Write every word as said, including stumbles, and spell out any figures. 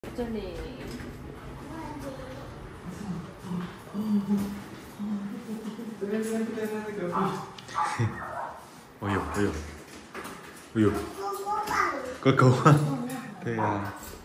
这里。 这边这边这边那个。 哎呦哎呦哎呦，哥哥啊，对呀、啊。